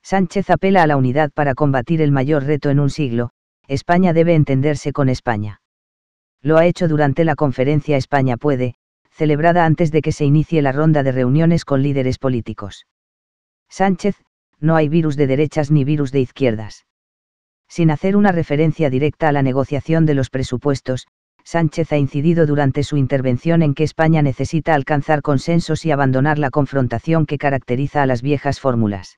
Sánchez apela a la unidad para combatir el mayor reto en un siglo. España debe entenderse con España. Lo ha hecho durante la conferencia España Puede, celebrada antes de que se inicie la ronda de reuniones con líderes políticos. Sánchez: no hay virus de derechas ni virus de izquierdas. Sin hacer una referencia directa a la negociación de los presupuestos, Sánchez ha incidido durante su intervención en que España necesita alcanzar consensos y abandonar la confrontación que caracteriza a las viejas fórmulas.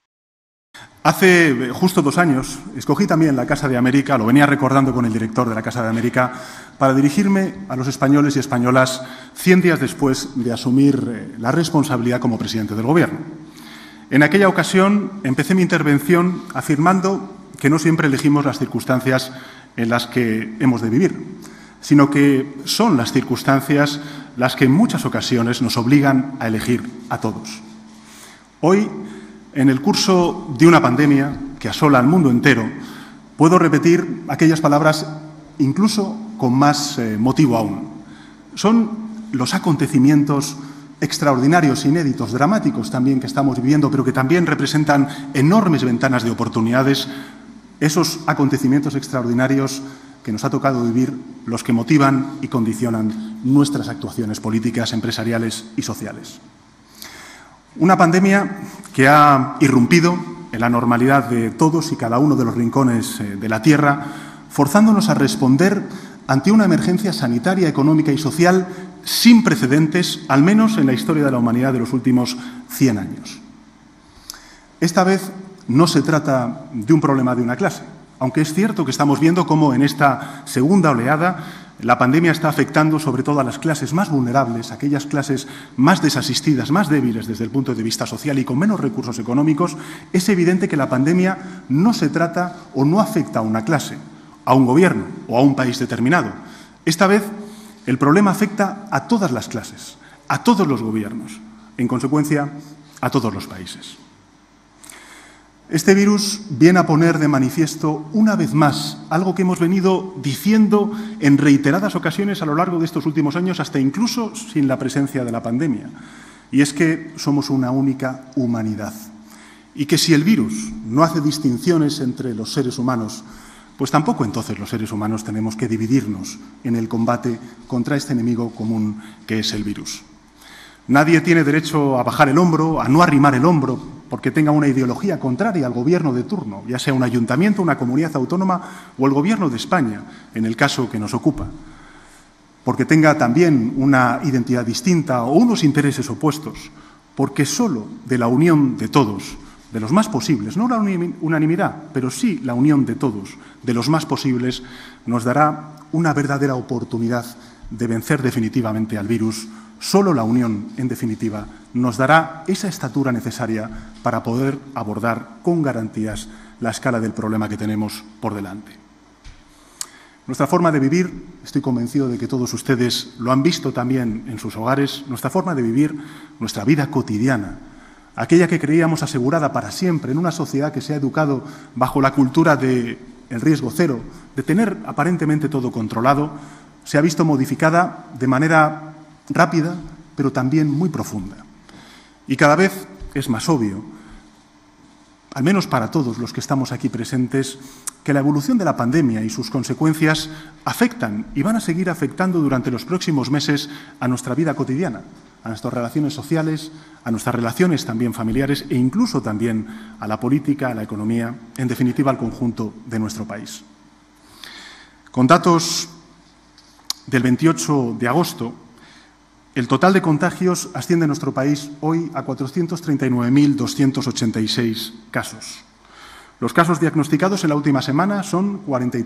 Hace justo 2 años escogí también la Casa de América, lo venía recordando con el director de la Casa de América, para dirigirme a los españoles y españolas 100 días después de asumir la responsabilidad como presidente del Gobierno. En aquella ocasión empecé mi intervención afirmando que no siempre elegimos las circunstancias en las que hemos de vivir, sino que son las circunstancias las que en muchas ocasiones nos obligan a elegir a todos. Hoy, en el curso de una pandemia que asola al mundo entero, puedo repetir aquellas palabras incluso con más motivo aún. Son los acontecimientos extraordinarios, inéditos, dramáticos también que estamos viviendo, pero que también representan enormes ventanas de oportunidades, esos acontecimientos extraordinarios que nos ha tocado vivir, los que motivan y condicionan nuestras actuaciones políticas, empresariales y sociales. Una pandemia que ha irrumpido en la normalidad de todos y cada uno de los rincones de la Tierra, forzándonos a responder ante una emergencia sanitaria, económica y social sin precedentes, al menos en la historia de la humanidad de los últimos 100 años. Esta vez no se trata de un problema de una clase, aunque es cierto que estamos viendo cómo en esta segunda oleada la pandemia está afectando sobre todo a las clases más vulnerables, aquellas clases más desasistidas, más débiles desde el punto de vista social y con menos recursos económicos. Es evidente que la pandemia no se trata o no afecta a una clase, a un gobierno o a un país determinado. Esta vez el problema afecta a todas las clases, a todos los gobiernos, en consecuencia, a todos los países. Este virus viene a poner de manifiesto una vez más algo que hemos venido diciendo en reiteradas ocasiones a lo largo de estos últimos años, hasta incluso sin la presencia de la pandemia, y es que somos una única humanidad y que si el virus no hace distinciones entre los seres humanos, pues tampoco entonces los seres humanos tenemos que dividirnos en el combate contra este enemigo común que es el virus. Nadie tiene derecho a bajar el hombro, a no arrimar el hombro, porque tenga una ideología contraria al gobierno de turno, ya sea un ayuntamiento, una comunidad autónoma o el gobierno de España, en el caso que nos ocupa, porque tenga también una identidad distinta o unos intereses opuestos, porque solo de la unión de todos, de los más posibles, no la unanimidad, pero sí la unión de todos, de los más posibles, nos dará una verdadera oportunidad de vencer definitivamente al virus. Solo la unión, en definitiva, nos dará esa estatura necesaria para poder abordar con garantías la escala del problema que tenemos por delante. Nuestra forma de vivir, estoy convencido de que todos ustedes lo han visto también en sus hogares, nuestra forma de vivir, nuestra vida cotidiana, aquella que creíamos asegurada para siempre en una sociedad que se ha educado bajo la cultura del riesgo cero, de tener aparentemente todo controlado, se ha visto modificada de manera rápida, pero también muy profunda. Y cada vez es más obvio, al menos para todos los que estamos aquí presentes, que la evolución de la pandemia y sus consecuencias afectan y van a seguir afectando durante los próximos meses a nuestra vida cotidiana, a nuestras relaciones sociales, a nuestras relaciones también familiares e incluso también a la política, a la economía, en definitiva al conjunto de nuestro país. Con datos del 28 de agosto, el total de contagios asciende en nuestro país hoy a 439.286 casos. Los casos diagnosticados en la última semana son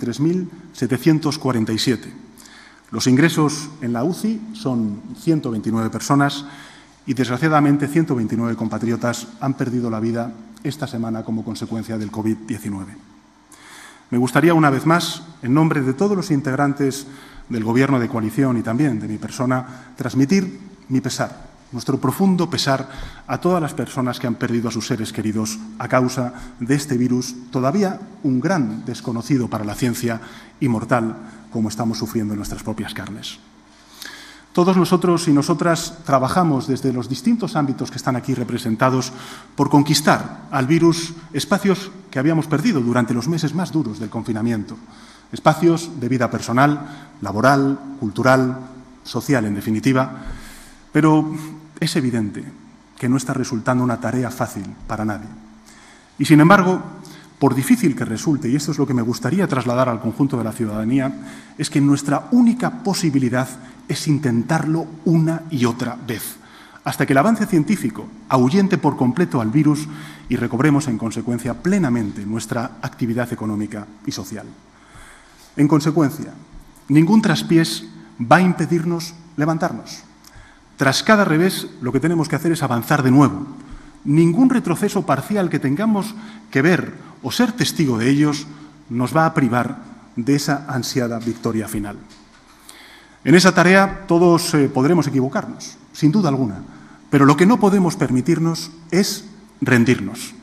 43.747. Los ingresos en la UCI son 129 personas y, desgraciadamente, 129 compatriotas han perdido la vida esta semana como consecuencia del COVID-19. Me gustaría, una vez más, en nombre de todos los integrantes del Gobierno de coalición y también de mi persona, transmitir mi pesar, nuestro profundo pesar a todas las personas que han perdido a sus seres queridos a causa de este virus, todavía un gran desconocido para la ciencia y mortal, como estamos sufriendo en nuestras propias carnes. Todos nosotros y nosotras trabajamos desde los distintos ámbitos que están aquí representados por conquistar al virus espacios que habíamos perdido durante los meses más duros del confinamiento. Espacios de vida personal, laboral, cultural, social, en definitiva. Pero es evidente que no está resultando una tarea fácil para nadie. Y, sin embargo, por difícil que resulte, y esto es lo que me gustaría trasladar al conjunto de la ciudadanía, es que nuestra única posibilidad es intentarlo una y otra vez, hasta que el avance científico ahuyente por completo al virus y recobremos, en consecuencia, plenamente nuestra actividad económica y social. En consecuencia, ningún traspiés va a impedirnos levantarnos. Tras cada revés, lo que tenemos que hacer es avanzar de nuevo. Ningún retroceso parcial que tengamos que ver o ser testigo de ellos nos va a privar de esa ansiada victoria final. En esa tarea todos podremos equivocarnos, sin duda alguna, pero lo que no podemos permitirnos es rendirnos.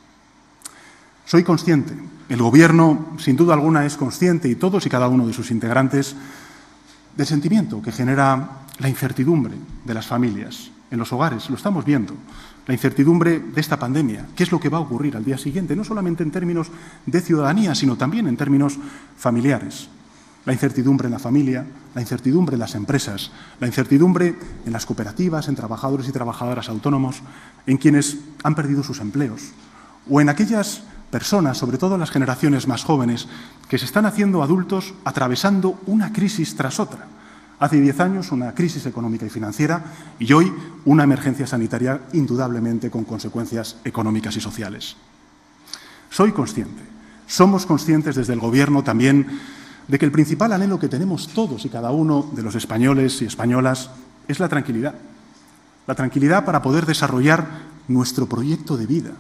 Soy consciente, el Gobierno sin duda alguna es consciente, y todos y cada uno de sus integrantes, del sentimiento que genera la incertidumbre de las familias en los hogares. Lo estamos viendo, la incertidumbre de esta pandemia. ¿Qué es lo que va a ocurrir al día siguiente? No solamente en términos de ciudadanía, sino también en términos familiares. La incertidumbre en la familia, la incertidumbre en las empresas, la incertidumbre en las cooperativas, en trabajadores y trabajadoras autónomos, en quienes han perdido sus empleos, o en aquellas personas, sobre todo las generaciones más jóvenes, que se están haciendo adultos atravesando una crisis tras otra. Hace 10 años una crisis económica y financiera y hoy una emergencia sanitaria indudablemente con consecuencias económicas y sociales. Soy consciente, somos conscientes desde el Gobierno también de que el principal anhelo que tenemos todos y cada uno de los españoles y españolas es la tranquilidad. La tranquilidad para poder desarrollar nuestro proyecto de vida.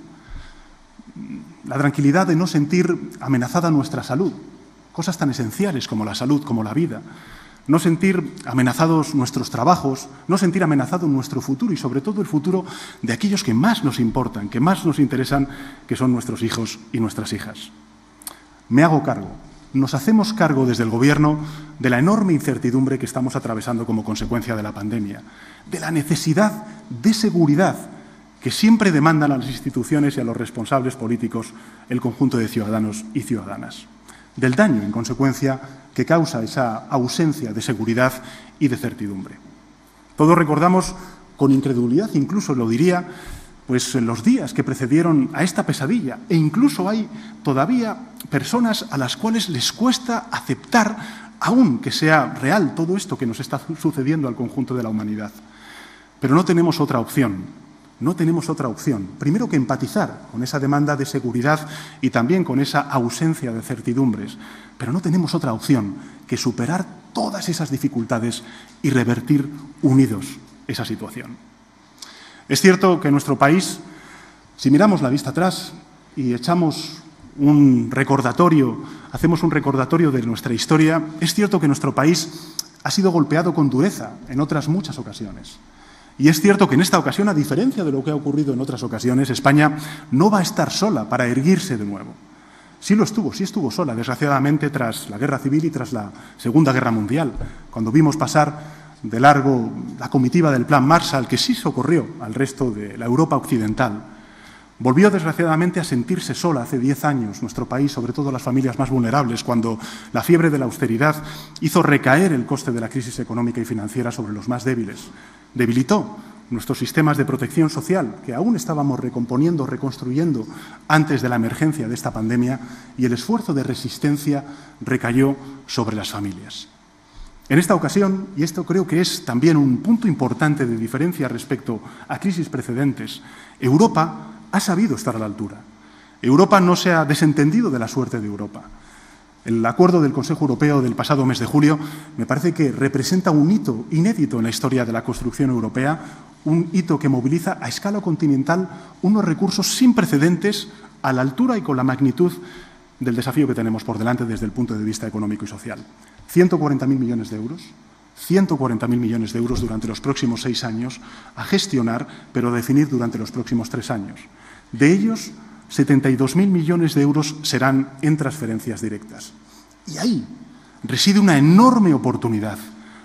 La tranquilidad de no sentir amenazada nuestra salud, cosas tan esenciales como la salud, como la vida. No sentir amenazados nuestros trabajos, no sentir amenazado nuestro futuro y, sobre todo, el futuro de aquellos que más nos importan, que más nos interesan, que son nuestros hijos y nuestras hijas. Me hago cargo, nos hacemos cargo desde el Gobierno de la enorme incertidumbre que estamos atravesando como consecuencia de la pandemia, de la necesidad de seguridad que siempre demandan a las instituciones y a los responsables políticos el conjunto de ciudadanos y ciudadanas, del daño, en consecuencia, que causa esa ausencia de seguridad y de certidumbre. Todos recordamos con incredulidad, incluso lo diría, pues en los días que precedieron a esta pesadilla, e incluso hay todavía personas a las cuales les cuesta aceptar aún que sea real todo esto que nos está sucediendo al conjunto de la humanidad. Pero no tenemos otra opción. No tenemos otra opción, primero que empatizar con esa demanda de seguridad y también con esa ausencia de certidumbres, pero no tenemos otra opción que superar todas esas dificultades y revertir unidos esa situación. Es cierto que en nuestro país, si miramos la vista atrás y echamos un recordatorio, hacemos un recordatorio de nuestra historia, es cierto que nuestro país ha sido golpeado con dureza en otras muchas ocasiones. Y es cierto que en esta ocasión, a diferencia de lo que ha ocurrido en otras ocasiones, España no va a estar sola para erguirse de nuevo. Sí estuvo sola, desgraciadamente, tras la Guerra Civil y tras la Segunda Guerra Mundial, cuando vimos pasar de largo la comitiva del Plan Marshall, que sí socorrió al resto de la Europa occidental. Volvió, desgraciadamente, a sentirse sola hace 10 años nuestro país, sobre todo las familias más vulnerables, cuando la fiebre de la austeridad hizo recaer el coste de la crisis económica y financiera sobre los más débiles. Debilitó nuestros sistemas de protección social, que aún estábamos recomponiendo, reconstruyendo antes de la emergencia de esta pandemia, y el esfuerzo de resistencia recayó sobre las familias. En esta ocasión, y esto creo que es también un punto importante de diferencia respecto a crisis precedentes, Europa ha sabido estar a la altura. Europa no se ha desentendido de la suerte de Europa. El acuerdo del Consejo Europeo del pasado mes de julio me parece que representa un hito inédito en la historia de la construcción europea, un hito que moviliza a escala continental unos recursos sin precedentes a la altura y con la magnitud del desafío que tenemos por delante desde el punto de vista económico y social. 140.000 millones de euros. 140.000 millones de euros durante los próximos 6 años a gestionar, pero a definir durante los próximos 3 años. De ellos, 72.000 millones de euros serán en transferencias directas. Y ahí reside una enorme oportunidad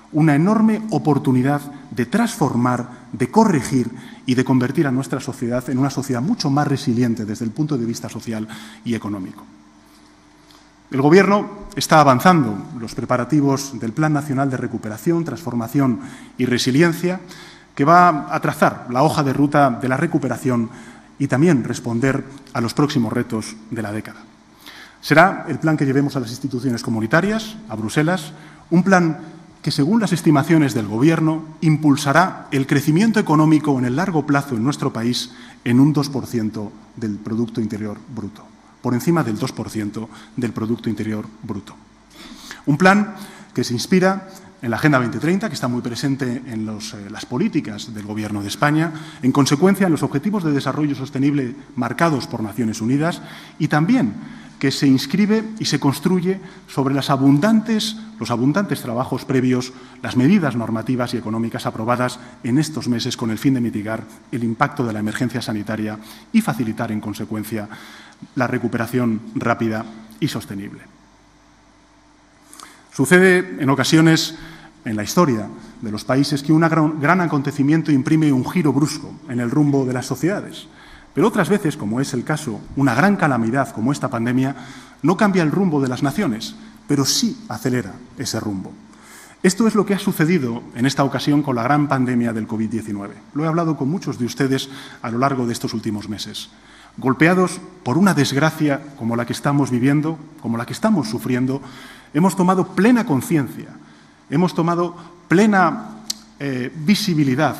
una enorme oportunidad de transformar, de corregir y de convertir a nuestra sociedad en una sociedad mucho más resiliente desde el punto de vista social y económico. El Gobierno está avanzando los preparativos del Plan Nacional de Recuperación, Transformación y Resiliencia, que va a trazar la hoja de ruta de la recuperación y también responder a los próximos retos de la década. Será el plan que llevemos a las instituciones comunitarias, a Bruselas, un plan que, según las estimaciones del Gobierno, impulsará el crecimiento económico en el largo plazo en nuestro país en un 2% del Producto Interior Bruto, por encima del 2% del Producto Interior Bruto. Un plan que se inspira en la Agenda 2030, que está muy presente en las políticas del Gobierno de España, en consecuencia en los Objetivos de Desarrollo Sostenible marcados por Naciones Unidas y también que se inscribe y se construye sobre los abundantes trabajos previos, las medidas normativas y económicas aprobadas en estos meses con el fin de mitigar el impacto de la emergencia sanitaria y facilitar, en consecuencia, la recuperación rápida y sostenible. Sucede en ocasiones en la historia de los países que un gran acontecimiento imprime un giro brusco en el rumbo de las sociedades. Pero otras veces, como es el caso, una gran calamidad como esta pandemia no cambia el rumbo de las naciones, pero sí acelera ese rumbo. Esto es lo que ha sucedido en esta ocasión con la gran pandemia del COVID-19. Lo he hablado con muchos de ustedes a lo largo de estos últimos meses. Golpeados por una desgracia como la que estamos viviendo, como la que estamos sufriendo, hemos tomado plena conciencia, hemos tomado plena visibilidad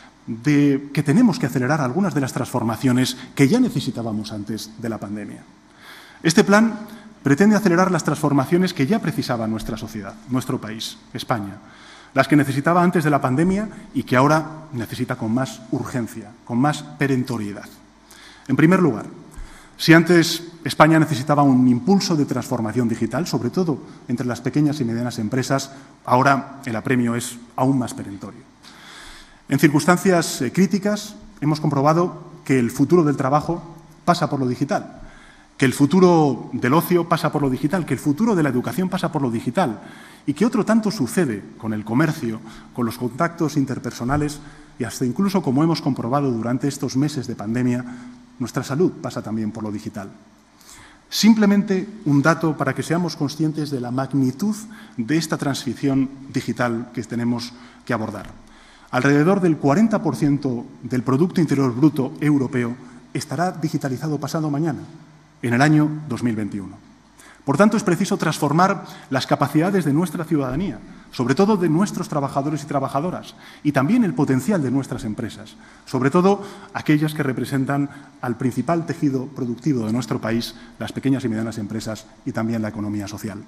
de que tenemos que acelerar algunas de las transformaciones que ya necesitábamos antes de la pandemia. Este plan pretende acelerar las transformaciones que ya precisaba nuestra sociedad, nuestro país, España, las que necesitaba antes de la pandemia y que ahora necesita con más urgencia, con más perentoriedad. En primer lugar, si antes España necesitaba un impulso de transformación digital, sobre todo entre las pequeñas y medianas empresas, ahora el apremio es aún más perentorio. En circunstancias críticas hemos comprobado que el futuro del trabajo pasa por lo digital, que el futuro del ocio pasa por lo digital, que el futuro de la educación pasa por lo digital y que otro tanto sucede con el comercio, con los contactos interpersonales y hasta incluso, como hemos comprobado durante estos meses de pandemia, nuestra salud pasa también por lo digital. Simplemente un dato para que seamos conscientes de la magnitud de esta transición digital que tenemos que abordar. Alrededor del 40% del Producto Interior Bruto europeo estará digitalizado pasado mañana, en el año 2021. Por tanto, es preciso transformar las capacidades de nuestra ciudadanía, sobre todo de nuestros trabajadores y trabajadoras, y también el potencial de nuestras empresas, sobre todo aquellas que representan al principal tejido productivo de nuestro país, las pequeñas y medianas empresas y también la economía social.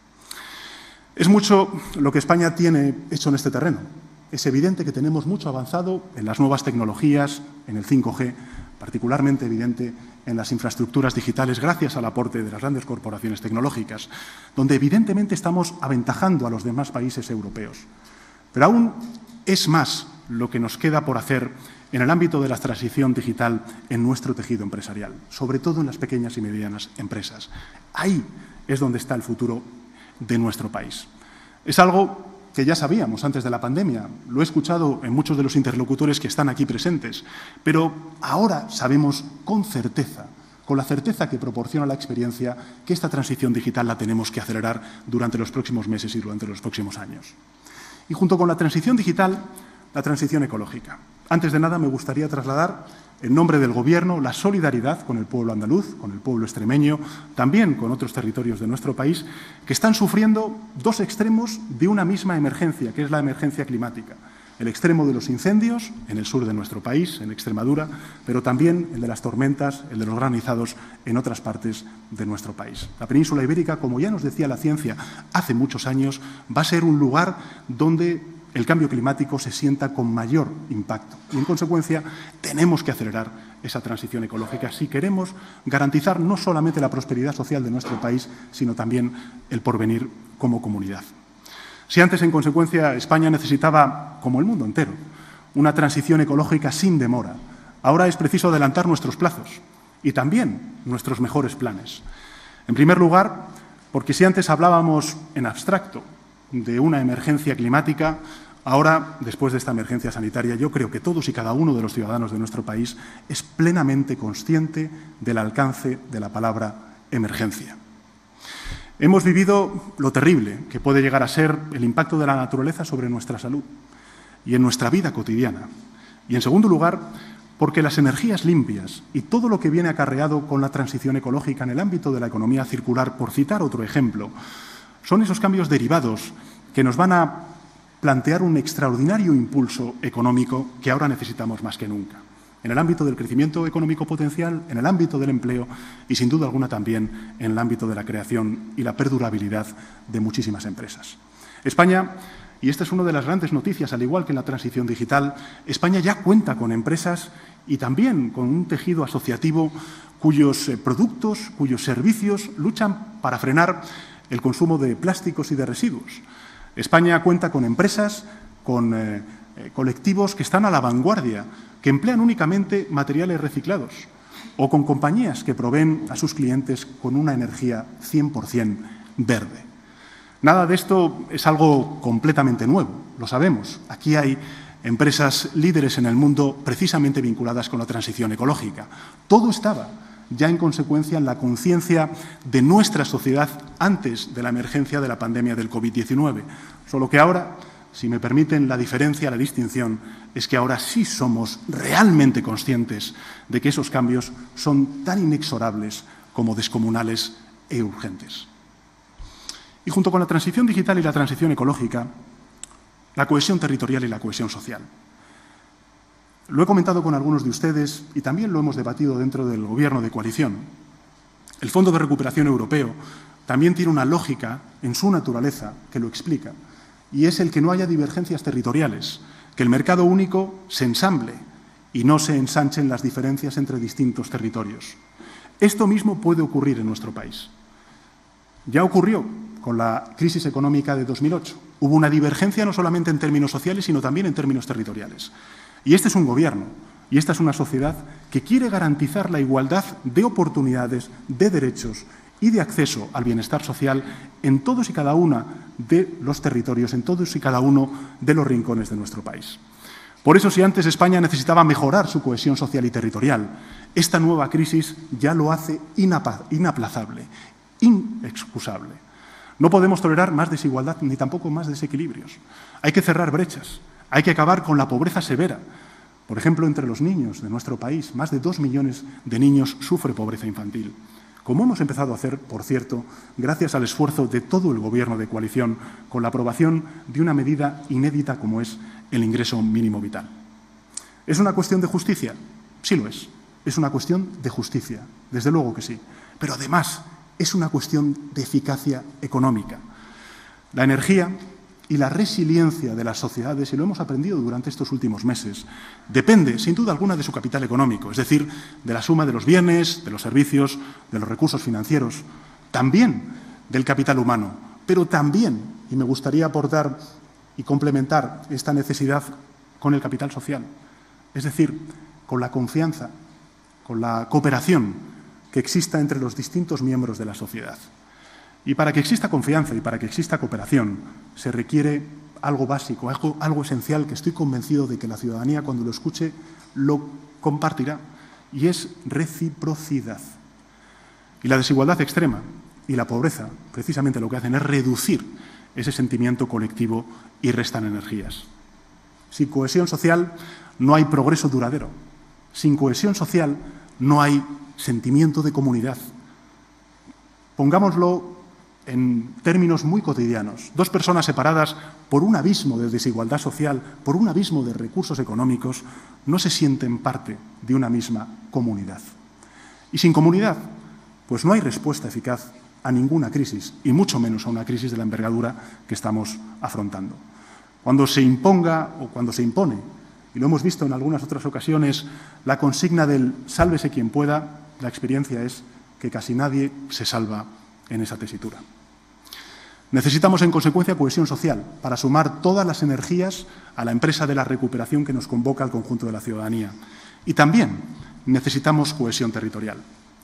Es mucho lo que España tiene hecho en este terreno. Es evidente que tenemos mucho avanzado en las nuevas tecnologías, en el 5G, particularmente evidente en las infraestructuras digitales gracias al aporte de las grandes corporaciones tecnológicas, donde evidentemente estamos aventajando a los demás países europeos. Pero aún es más lo que nos queda por hacer en el ámbito de la transición digital en nuestro tejido empresarial, sobre todo en las pequeñas y medianas empresas. Ahí es donde está el futuro de nuestro país. Es algo que ya sabíamos antes de la pandemia, lo he escuchado en muchos de los interlocutores que están aquí presentes, pero ahora sabemos con certeza, con la certeza que proporciona la experiencia, que esta transición digital la tenemos que acelerar durante los próximos meses y durante los próximos años. Y junto con la transición digital, la transición ecológica. Antes de nada, me gustaría trasladar, en nombre del Gobierno, la solidaridad con el pueblo andaluz, con el pueblo extremeño, también con otros territorios de nuestro país, que están sufriendo dos extremos de una misma emergencia, que es la emergencia climática. El extremo de los incendios en el sur de nuestro país, en Extremadura, pero también el de las tormentas, el de los granizados en otras partes de nuestro país. La península ibérica, como ya nos decía la ciencia hace muchos años, va a ser un lugar donde el cambio climático se sienta con mayor impacto. Y, en consecuencia, tenemos que acelerar esa transición ecológica si queremos garantizar no solamente la prosperidad social de nuestro país, sino también el porvenir como comunidad. Si antes, en consecuencia, España necesitaba, como el mundo entero, una transición ecológica sin demora, ahora es preciso adelantar nuestros plazos y también nuestros mejores planes. En primer lugar, porque si antes hablábamos en abstracto de una emergencia climática, ahora, después de esta emergencia sanitaria, yo creo que todos y cada uno de los ciudadanos de nuestro país es plenamente consciente del alcance de la palabra emergencia. Hemos vivido lo terrible que puede llegar a ser el impacto de la naturaleza sobre nuestra salud y en nuestra vida cotidiana. Y, en segundo lugar, porque las energías limpias y todo lo que viene acarreado con la transición ecológica en el ámbito de la economía circular, por citar otro ejemplo, son esos cambios derivados que nos van a plantear un extraordinario impulso económico que ahora necesitamos más que nunca, en el ámbito del crecimiento económico potencial, en el ámbito del empleo y, sin duda alguna, también en el ámbito de la creación y la perdurabilidad de muchísimas empresas. España, y esta es una de las grandes noticias, al igual que en la transición digital, España ya cuenta con empresas y también con un tejido asociativo cuyos productos, cuyos servicios luchan para frenar el consumo de plásticos y de residuos. España cuenta con empresas, con colectivos que están a la vanguardia, que emplean únicamente materiales reciclados, o con compañías que proveen a sus clientes con una energía 100% verde. Nada de esto es algo completamente nuevo, lo sabemos. Aquí hay empresas líderes en el mundo precisamente vinculadas con la transición ecológica. Todo estaba ya en consecuencia en la conciencia de nuestra sociedad antes de la emergencia de la pandemia del COVID-19. Solo que ahora, si me permiten la diferencia, la distinción, es que ahora sí somos realmente conscientes de que esos cambios son tan inexorables como descomunales e urgentes. Y junto con la transición digital y la transición ecológica, la cohesión territorial y la cohesión social. Lo he comentado con algunos de ustedes y también lo hemos debatido dentro del Gobierno de coalición. El Fondo de Recuperación Europeo también tiene una lógica en su naturaleza que lo explica, y es el que no haya divergencias territoriales, que el mercado único se ensamble y no se ensanchen las diferencias entre distintos territorios. Esto mismo puede ocurrir en nuestro país. Ya ocurrió con la crisis económica de 2008. Hubo una divergencia no solamente en términos sociales, sino también en términos territoriales. Y este es un gobierno y esta es una sociedad que quiere garantizar la igualdad de oportunidades, de derechos y de acceso al bienestar social en todos y cada uno de los territorios, en todos y cada uno de los rincones de nuestro país. Por eso, si antes España necesitaba mejorar su cohesión social y territorial, esta nueva crisis ya lo hace inaplazable, inexcusable. No podemos tolerar más desigualdad ni tampoco más desequilibrios. Hay que cerrar brechas. Hay que acabar con la pobreza severa. Por ejemplo, entre los niños de nuestro país, más de 2 millones de niños sufren pobreza infantil. Como hemos empezado a hacer, por cierto, gracias al esfuerzo de todo el Gobierno de coalición, con la aprobación de una medida inédita como es el ingreso mínimo vital. ¿Es una cuestión de justicia? Sí lo es. Es una cuestión de justicia, desde luego que sí. Pero además es una cuestión de eficacia económica. La energía y la resiliencia de las sociedades, y lo hemos aprendido durante estos últimos meses, depende, sin duda alguna, de su capital económico, es decir, de la suma de los bienes, de los servicios, de los recursos financieros, también del capital humano, pero también, y me gustaría aportar y complementar esta necesidad con el capital social, es decir, con la confianza, con la cooperación que exista entre los distintos miembros de la sociedad. Y para que exista confianza y para que exista cooperación se requiere algo básico, algo esencial que estoy convencido de que la ciudadanía, cuando lo escuche, lo compartirá, y es reciprocidad. Y la desigualdad extrema y la pobreza, precisamente lo que hacen es reducir ese sentimiento colectivo y restan energías. Sin cohesión social no hay progreso duradero. Sin cohesión social no hay sentimiento de comunidad. Pongámoslo en términos muy cotidianos. 2 personas separadas por un abismo de desigualdad social, por un abismo de recursos económicos, no se sienten parte de una misma comunidad. Y sin comunidad, pues no hay respuesta eficaz a ninguna crisis, y mucho menos a una crisis de la envergadura que estamos afrontando. Cuando se imponga o cuando se impone, y lo hemos visto en algunas otras ocasiones, la consigna del sálvese quien pueda, la experiencia es que casi nadie se salva en esa tesitura. Necesitamos, en consecuencia, cohesión social para sumar todas las energías a la empresa de la recuperación que nos convoca al conjunto de la ciudadanía. Y también necesitamos cohesión territorial.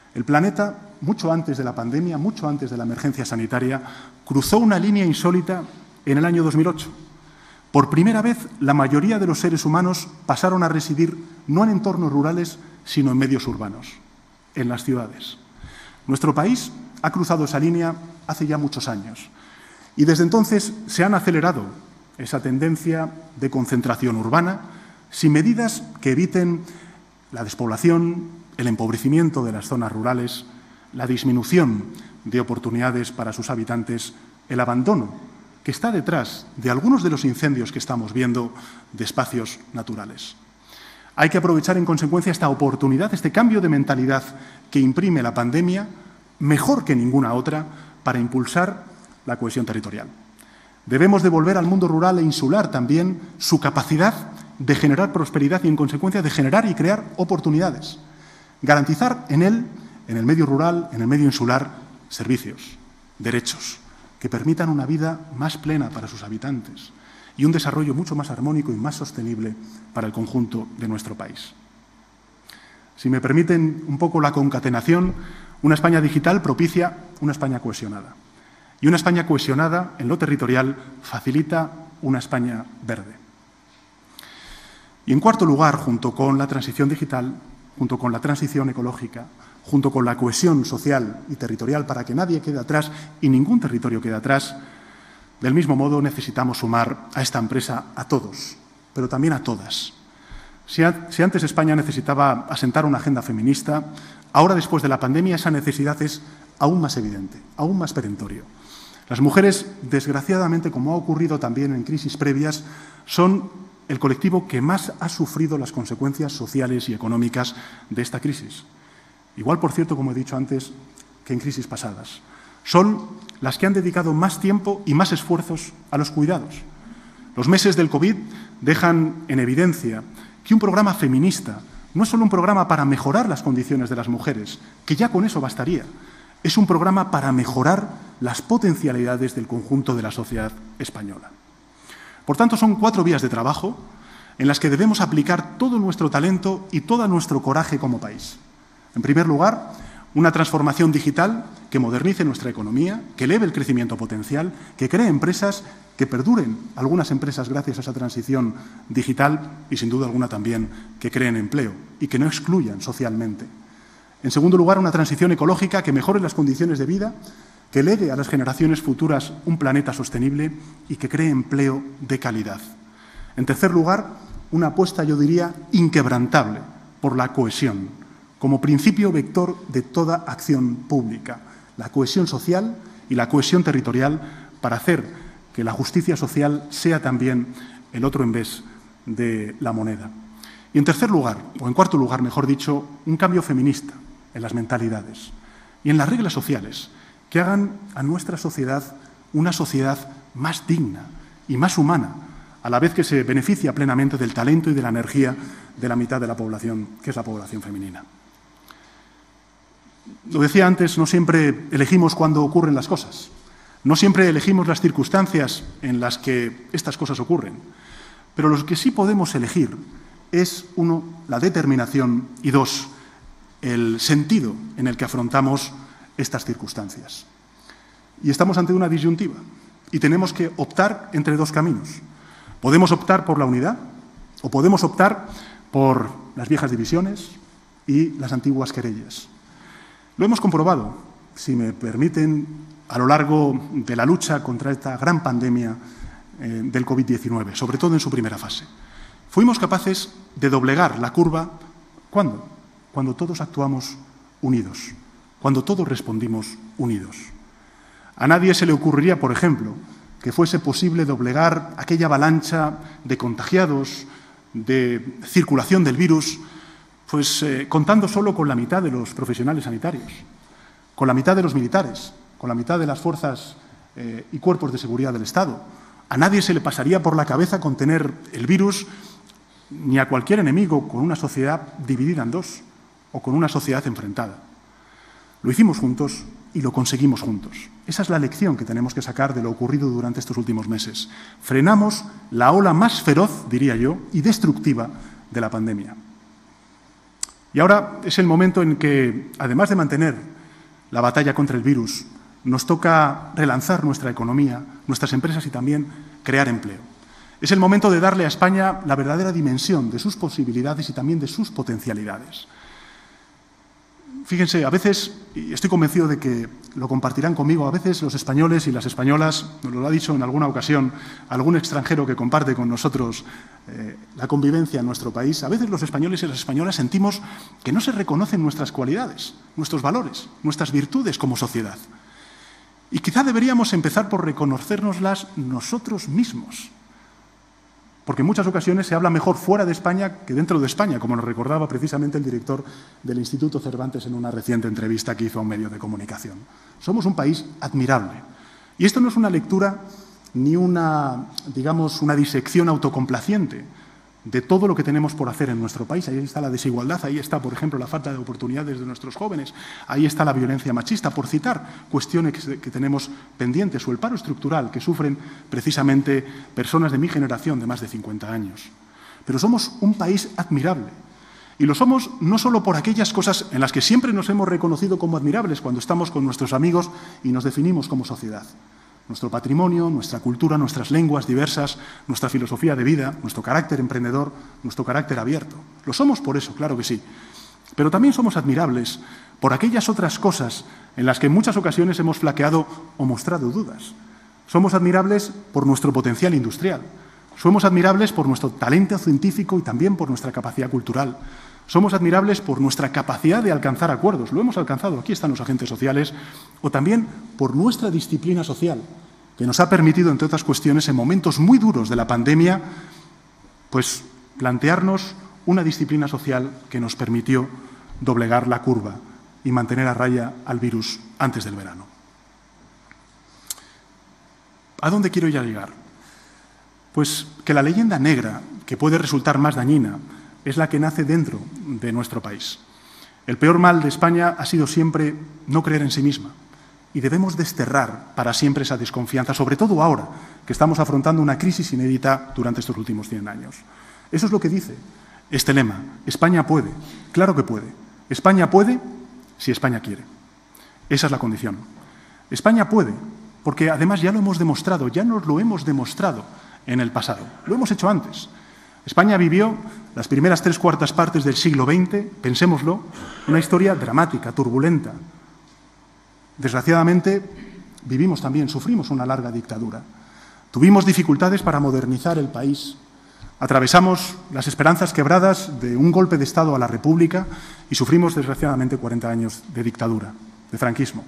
El planeta, mucho antes de la pandemia, mucho antes de la emergencia sanitaria, cruzó una línea insólita en el año 2008. Por primera vez, la mayoría de los seres humanos pasaron a residir no en entornos rurales, sino en medios urbanos, en las ciudades. Nuestro país ha cruzado esa línea hace ya muchos años y desde entonces se han acelerado esa tendencia de concentración urbana sin medidas que eviten la despoblación, el empobrecimiento de las zonas rurales, la disminución de oportunidades para sus habitantes, el abandono que está detrás de algunos de los incendios que estamos viendo de espacios naturales. Hay que aprovechar en consecuencia esta oportunidad, este cambio de mentalidad que imprime la pandemia, mejor que ninguna otra, para impulsar la cohesión territorial. Debemos devolver al mundo rural e insular también su capacidad de generar prosperidad y, en consecuencia, de generar y crear oportunidades. Garantizar en él, en el medio rural, en el medio insular, servicios, derechos, que permitan una vida más plena para sus habitantes y un desarrollo mucho más armónico y más sostenible para el conjunto de nuestro país. Si me permiten un poco la concatenación, una España digital propicia una España cohesionada. Y una España cohesionada en lo territorial facilita una España verde. Y en cuarto lugar, junto con la transición digital, junto con la transición ecológica, junto con la cohesión social y territorial para que nadie quede atrás y ningún territorio quede atrás, del mismo modo necesitamos sumar a esta empresa a todos, pero también a todas. Si antes España necesitaba asentar una agenda feminista, ahora, después de la pandemia, esa necesidad es aún más evidente, aún más perentorio. Las mujeres, desgraciadamente, como ha ocurrido también en crisis previas, son el colectivo que más ha sufrido las consecuencias sociales y económicas de esta crisis. Igual, por cierto, como he dicho antes, que en crisis pasadas. Son las que han dedicado más tiempo y más esfuerzos a los cuidados. Los meses del COVID dejan en evidencia que un programa feminista no es solo un programa para mejorar las condiciones de las mujeres, que ya con eso bastaría, es un programa para mejorar las potencialidades del conjunto de la sociedad española. Por tanto, son 4 vías de trabajo en las que debemos aplicar todo nuestro talento y todo nuestro coraje como país. En primer lugar, una transformación digital que modernice nuestra economía, que eleve el crecimiento potencial, que cree empresas, que perduren algunas empresas gracias a esa transición digital y, sin duda alguna, también que creen empleo y que no excluyan socialmente. En segundo lugar, una transición ecológica que mejore las condiciones de vida, que legue a las generaciones futuras un planeta sostenible y que cree empleo de calidad. En tercer lugar, una apuesta, yo diría, inquebrantable por la cohesión, como principio vector de toda acción pública, la cohesión social y la cohesión territorial para hacer que la justicia social sea también el otro envés de la moneda. Y en tercer lugar, o en cuarto lugar, mejor dicho, un cambio feminista en las mentalidades y en las reglas sociales que hagan a nuestra sociedad una sociedad más digna y más humana, a la vez que se beneficia plenamente del talento y de la energía de la mitad de la población, que es la población femenina. Lo decía antes, no siempre elegimos cuándo ocurren las cosas. No siempre elegimos las circunstancias en las que estas cosas ocurren. Pero lo que sí podemos elegir es, 1, la determinación y 2, el sentido en el que afrontamos estas circunstancias. Y estamos ante una disyuntiva y tenemos que optar entre 2 caminos. Podemos optar por la unidad o podemos optar por las viejas divisiones y las antiguas querellas. Lo hemos comprobado, si me permiten, a lo largo de la lucha contra esta gran pandemia del COVID-19, sobre todo en su primera fase. Fuimos capaces de doblegar la curva, ¿cuándo? Cuando todos actuamos unidos, cuando todos respondimos unidos. A nadie se le ocurriría, por ejemplo, que fuese posible doblegar aquella avalancha de contagiados, de circulación del virus, pues contando solo con la mitad de los profesionales sanitarios, con la mitad de los militares, con la mitad de las fuerzas y cuerpos de seguridad del Estado. A nadie se le pasaría por la cabeza contener el virus, ni a cualquier enemigo, con una sociedad dividida en 2 o con una sociedad enfrentada. Lo hicimos juntos y lo conseguimos juntos. Esa es la lección que tenemos que sacar de lo ocurrido durante estos últimos meses. Frenamos la ola más feroz, diría yo, y destructiva de la pandemia. Y ahora es el momento en que, además de mantener la batalla contra el virus, nos toca relanzar nuestra economía, nuestras empresas y también crear empleo. Es el momento de darle a España la verdadera dimensión de sus posibilidades y también de sus potencialidades. Fíjense, a veces, y estoy convencido de que lo compartirán conmigo, a veces los españoles y las españolas, nos lo ha dicho en alguna ocasión algún extranjero que comparte con nosotros la convivencia en nuestro país, a veces los españoles y las españolas sentimos que no se reconocen nuestras cualidades, nuestros valores, nuestras virtudes como sociedad. Y quizá deberíamos empezar por reconocérnoslas nosotros mismos. Porque en muchas ocasiones se habla mejor fuera de España que dentro de España, como nos recordaba precisamente el director del Instituto Cervantes en una reciente entrevista que hizo a un medio de comunicación. Somos un país admirable. Y esto no es una lectura ni una disección autocomplaciente de todo lo que tenemos por hacer en nuestro país. Ahí está la desigualdad, ahí está, por ejemplo, la falta de oportunidades de nuestros jóvenes, ahí está la violencia machista, por citar cuestiones que tenemos pendientes, o el paro estructural que sufren precisamente personas de mi generación de más de 50 años. Pero somos un país admirable. Y lo somos no solo por aquellas cosas en las que siempre nos hemos reconocido como admirables cuando estamos con nuestros amigos y nos definimos como sociedad. Nuestro patrimonio, nuestra cultura, nuestras lenguas diversas, nuestra filosofía de vida, nuestro carácter emprendedor, nuestro carácter abierto. Lo somos por eso, claro que sí. Pero también somos admirables por aquellas otras cosas en las que en muchas ocasiones hemos flaqueado o mostrado dudas. Somos admirables por nuestro potencial industrial. Somos admirables por nuestro talento científico y también por nuestra capacidad cultural. Somos admirables por nuestra capacidad de alcanzar acuerdos. Lo hemos alcanzado, aquí están los agentes sociales. O también por nuestra disciplina social, que nos ha permitido, entre otras cuestiones, en momentos muy duros de la pandemia, pues plantearnos una disciplina social que nos permitió doblegar la curva y mantener a raya al virus antes del verano. ¿A dónde quiero ya llegar? Pues que la leyenda negra, que puede resultar más dañina, es la que nace dentro de nuestro país. El peor mal de España ha sido siempre no creer en sí misma. Y debemos desterrar para siempre esa desconfianza, sobre todo ahora que estamos afrontando una crisis inédita durante estos últimos 100 años. Eso es lo que dice este lema: España puede. Claro que puede. España puede si España quiere. Esa es la condición. España puede, porque además ya lo hemos demostrado, ya nos lo hemos demostrado en el pasado. Lo hemos hecho antes. España vivió las primeras 3/4 partes del siglo XX, pensémoslo, una historia dramática, turbulenta. Desgraciadamente, sufrimos una larga dictadura. Tuvimos dificultades para modernizar el país. Atravesamos las esperanzas quebradas de un golpe de Estado a la República y sufrimos, desgraciadamente, 40 años de dictadura, de franquismo.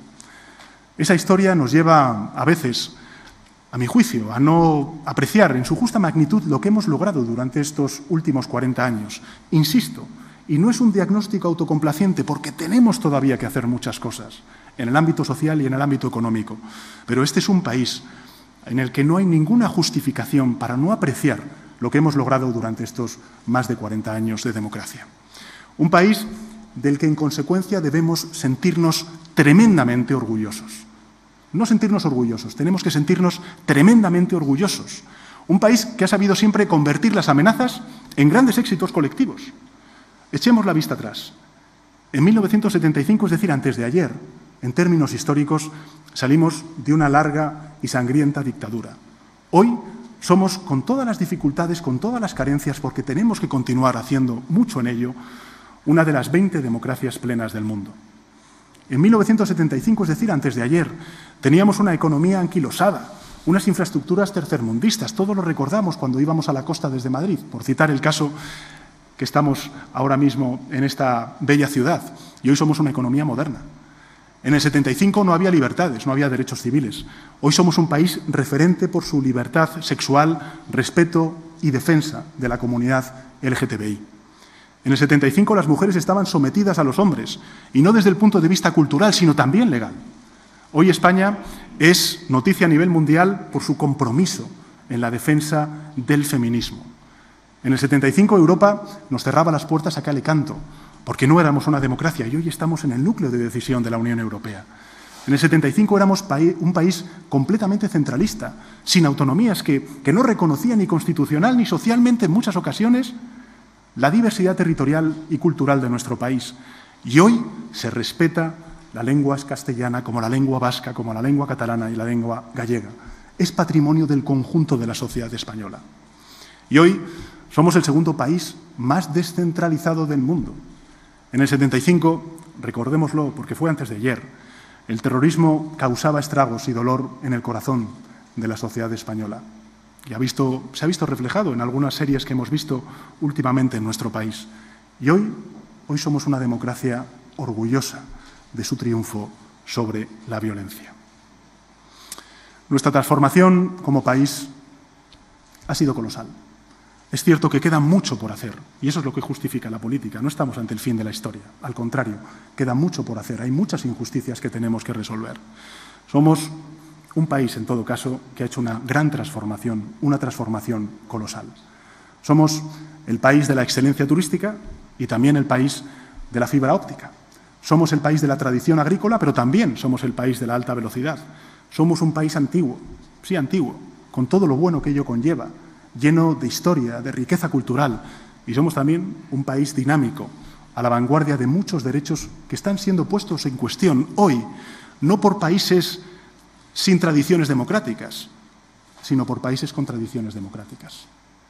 Esa historia nos lleva, a veces, a mi juicio, a no apreciar en su justa magnitud lo que hemos logrado durante estos últimos 40 años. Insisto, y no es un diagnóstico autocomplaciente, porque tenemos todavía que hacer muchas cosas en el ámbito social y en el ámbito económico. Pero este es un país en el que no hay ninguna justificación para no apreciar lo que hemos logrado durante estos más de 40 años de democracia. Un país del que, en consecuencia, debemos sentirnos tremendamente orgullosos. No sentirnos orgullosos, tenemos que sentirnos tremendamente orgullosos. Un país que ha sabido siempre convertir las amenazas en grandes éxitos colectivos. Echemos la vista atrás. En 1975, es decir, antes de ayer, en términos históricos, salimos de una larga y sangrienta dictadura. Hoy somos, con todas las dificultades, con todas las carencias, porque tenemos que continuar haciendo mucho en ello, una de las 20 democracias plenas del mundo. En 1975, es decir, antes de ayer, teníamos una economía anquilosada, unas infraestructuras tercermundistas. Todos lo recordamos cuando íbamos a la costa desde Madrid, por citar el caso que estamos ahora mismo en esta bella ciudad. Y hoy somos una economía moderna. En el 75 no había libertades, no había derechos civiles. Hoy somos un país referente por su libertad sexual, respeto y defensa de la comunidad LGTBI. En el 75 las mujeres estaban sometidas a los hombres, y no desde el punto de vista cultural, sino también legal. Hoy España es noticia a nivel mundial por su compromiso en la defensa del feminismo. En el 75 Europa nos cerraba las puertas a cal y canto, porque no éramos una democracia, y hoy estamos en el núcleo de decisión de la Unión Europea. En el 75 éramos un país completamente centralista, sin autonomías, que no reconocía ni constitucional ni socialmente en muchas ocasiones la diversidad territorial y cultural de nuestro país. Y hoy se respeta la lengua castellana como la lengua vasca, como la lengua catalana y la lengua gallega. Es patrimonio del conjunto de la sociedad española. Y hoy somos el segundo país más descentralizado del mundo. En el 75, recordémoslo porque fue antes de ayer, el terrorismo causaba estragos y dolor en el corazón de la sociedad española. Y se ha visto reflejado en algunas series que hemos visto últimamente en nuestro país. Y hoy somos una democracia orgullosa de su triunfo sobre la violencia. Nuestra transformación como país ha sido colosal. Es cierto que queda mucho por hacer, y eso es lo que justifica la política. No estamos ante el fin de la historia. Al contrario, queda mucho por hacer. Hay muchas injusticias que tenemos que resolver. Somos un país, en todo caso, que ha hecho una gran transformación, una transformación colosal. Somos el país de la excelencia turística y también el país de la fibra óptica. Somos el país de la tradición agrícola, pero también somos el país de la alta velocidad. Somos un país antiguo, sí antiguo, con todo lo bueno que ello conlleva, lleno de historia, de riqueza cultural, y somos también un país dinámico, a la vanguardia de muchos derechos que están siendo puestos en cuestión hoy, no por países sin tradiciones democráticas, sino por países con tradiciones democráticas.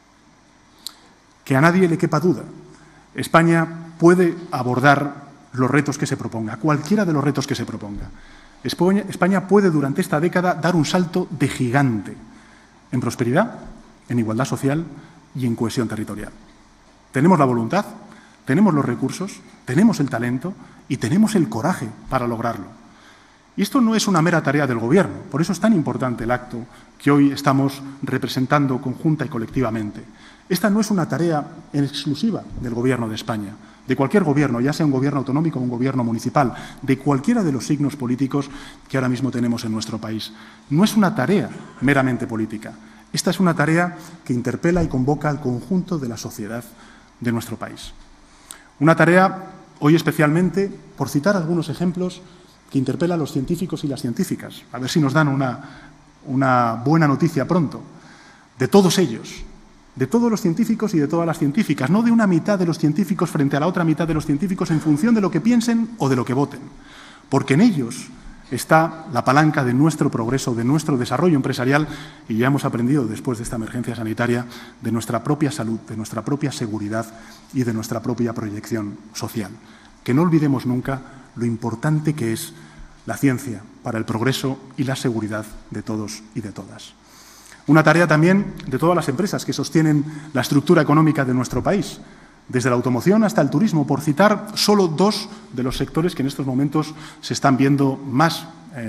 Que a nadie le quepa duda, España puede abordar los retos que se proponga, cualquiera de los retos que se proponga. España puede durante esta década dar un salto de gigante en prosperidad, en igualdad social y en cohesión territorial. Tenemos la voluntad, tenemos los recursos, tenemos el talento y tenemos el coraje para lograrlo. Y esto no es una mera tarea del Gobierno, por eso es tan importante el acto que hoy estamos representando conjunta y colectivamente. Esta no es una tarea exclusiva del Gobierno de España, de cualquier gobierno, ya sea un gobierno autonómico o un gobierno municipal, de cualquiera de los signos políticos que ahora mismo tenemos en nuestro país. No es una tarea meramente política. Esta es una tarea que interpela y convoca al conjunto de la sociedad de nuestro país. Una tarea, hoy especialmente, por citar algunos ejemplos, que interpela a los científicos y las científicas. A ver si nos dan una buena noticia pronto. De todos ellos, de todos los científicos y de todas las científicas, no de una mitad de los científicos frente a la otra mitad de los científicos en función de lo que piensen o de lo que voten. Porque en ellos está la palanca de nuestro progreso, de nuestro desarrollo empresarial, y ya hemos aprendido después de esta emergencia sanitaria de nuestra propia salud, de nuestra propia seguridad y de nuestra propia proyección social. Que no olvidemos nunca lo importante que es la ciencia para el progreso y la seguridad de todos y de todas. Una tarea también de todas las empresas que sostienen la estructura económica de nuestro país, desde la automoción hasta el turismo, por citar solo dos de los sectores que en estos momentos se están viendo más,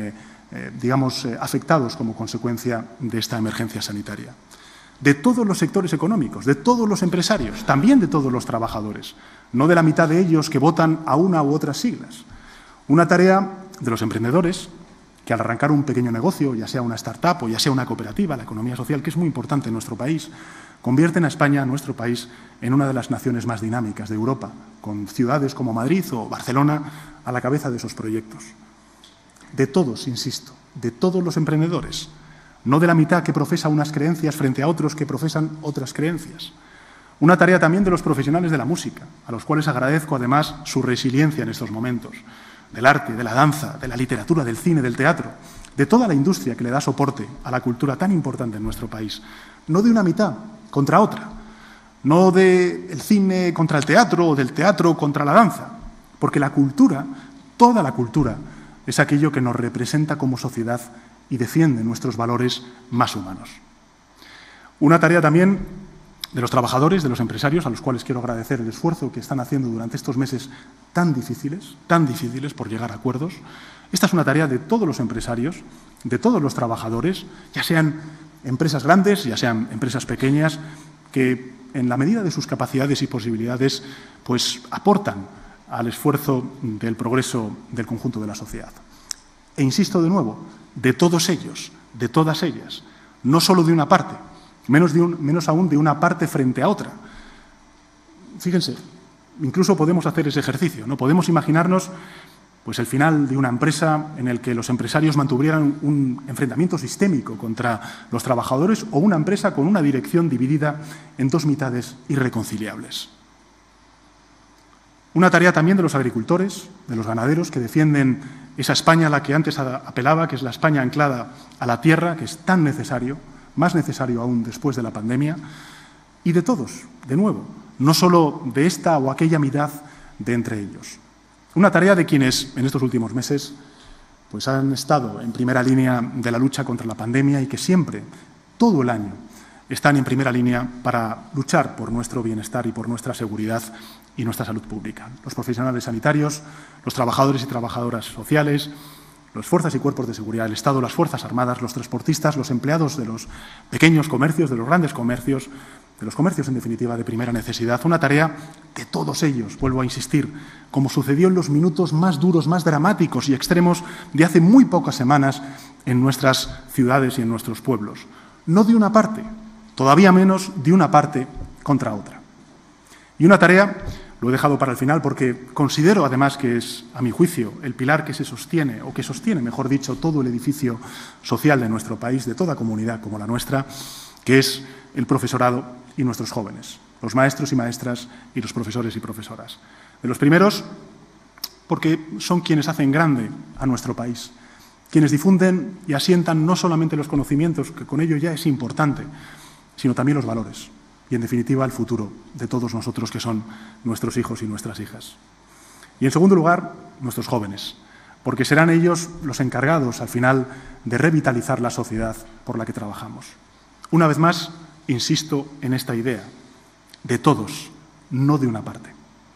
afectados como consecuencia de esta emergencia sanitaria. De todos los sectores económicos, de todos los empresarios, también de todos los trabajadores, no de la mitad de ellos que votan a una u otras siglas. Una tarea de los emprendedores que al arrancar un pequeño negocio, ya sea una startup o ya sea una cooperativa, la economía social, que es muy importante en nuestro país, convierten a España, a nuestro país, en una de las naciones más dinámicas de Europa, con ciudades como Madrid o Barcelona a la cabeza de esos proyectos. De todos, insisto, de todos los emprendedores, no de la mitad que profesa unas creencias frente a otros que profesan otras creencias. Una tarea también de los profesionales de la música, a los cuales agradezco además su resiliencia en estos momentos, del arte, de la danza, de la literatura, del cine, del teatro, de toda la industria que le da soporte a la cultura tan importante en nuestro país. No de una mitad contra otra, no del cine contra el teatro o del teatro contra la danza, porque la cultura, toda la cultura, es aquello que nos representa como sociedad y defiende nuestros valores más humanos. Una tarea también de los trabajadores, de los empresarios, a los cuales quiero agradecer el esfuerzo que están haciendo durante estos meses tan difíciles por llegar a acuerdos. Esta es una tarea de todos los empresarios, de todos los trabajadores, ya sean empresas grandes, ya sean empresas pequeñas, que en la medida de sus capacidades y posibilidades, pues aportan al esfuerzo del progreso del conjunto de la sociedad. E insisto de nuevo, de todos ellos, de todas ellas, no solo de una parte, menos aún de una parte frente a otra. Fíjense, incluso podemos hacer ese ejercicio, ¿no? Podemos imaginarnos pues el final de una empresa en el que los empresarios mantuvieran un enfrentamiento sistémico contra los trabajadores o una empresa con una dirección dividida en dos mitades irreconciliables. Una tarea también de los agricultores, de los ganaderos, que defienden esa España a la que antes apelaba, que es la España anclada a la tierra, que es tan necesario, más necesario aún después de la pandemia, y de todos, de nuevo, no solo de esta o aquella mitad de entre ellos. Una tarea de quienes en estos últimos meses pues han estado en primera línea de la lucha contra la pandemia y que siempre, todo el año, están en primera línea para luchar por nuestro bienestar y por nuestra seguridad y nuestra salud pública. Los profesionales sanitarios, los trabajadores y trabajadoras sociales, las fuerzas y cuerpos de seguridad del Estado, las Fuerzas Armadas, los transportistas, los empleados de los pequeños comercios, de los grandes comercios, de los comercios, en definitiva, de primera necesidad. Una tarea de todos ellos, vuelvo a insistir, como sucedió en los minutos más duros, más dramáticos y extremos de hace muy pocas semanas en nuestras ciudades y en nuestros pueblos. No de una parte, todavía menos de una parte contra otra. Y una tarea, lo he dejado para el final porque considero además que es, a mi juicio, el pilar que se sostiene, o que sostiene, mejor dicho, todo el edificio social de nuestro país, de toda comunidad como la nuestra, que es el profesorado y nuestros jóvenes, los maestros y maestras y los profesores y profesoras. De los primeros, porque son quienes hacen grande a nuestro país, quienes difunden y asientan no solamente los conocimientos, que con ello ya es importante, sino también los valores y, en definitiva, el futuro de todos nosotros que son nuestros hijos y nuestras hijas. Y, en segundo lugar, nuestros jóvenes, porque serán ellos los encargados, al final, de revitalizar la sociedad por la que trabajamos. Una vez más, insisto en esta idea, de todos, no de una parte.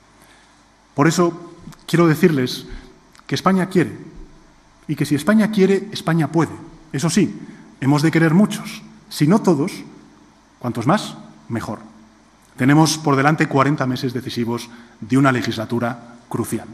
Por eso, quiero decirles que España quiere, y que si España quiere, España puede. Eso sí, hemos de querer muchos, si no todos, cuantos más, mejor. Tenemos por delante 40 meses decisivos de una legislatura crucial.